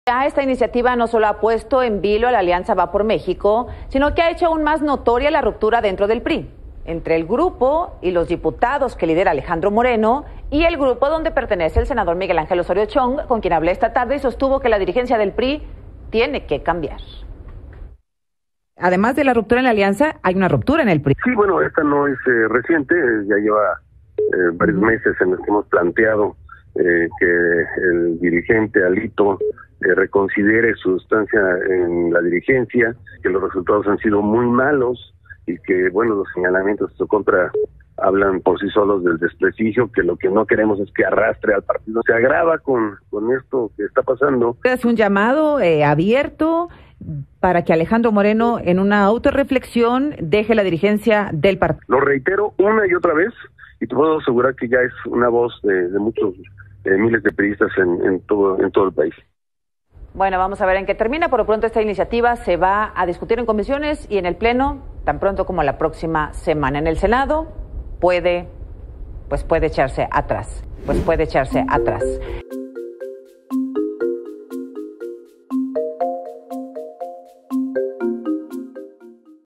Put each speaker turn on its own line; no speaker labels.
Ya esta iniciativa no solo ha puesto en vilo a la Alianza Va por México, sino que ha hecho aún más notoria la ruptura dentro del PRI, entre el grupo y los diputados que lidera Alejandro Moreno y el grupo donde pertenece el senador Miguel Ángel Osorio Chong, con quien hablé esta tarde y sostuvo que la dirigencia del PRI tiene que cambiar. Además de la ruptura en la alianza, hay una ruptura en el PRI.
Sí, bueno, esta no es reciente, ya lleva varios meses en los que hemos planteado que el dirigente Alito reconsidere su estancia en la dirigencia, que los resultados han sido muy malos y que, bueno, los señalamientos en su contra hablan por sí solos del desprestigio, que lo que no queremos es que arrastre al partido. Se agrava con esto que está pasando.
Es un llamado abierto para que Alejandro Moreno, en una autorreflexión, deje la dirigencia del partido.
Lo reitero una y otra vez, y te puedo asegurar que ya es una voz de muchos miles de periodistas en todo el país.
Bueno, vamos a ver en qué termina. Por lo pronto esta iniciativa se va a discutir en comisiones y en el Pleno tan pronto como la próxima semana. En el Senado puede echarse atrás.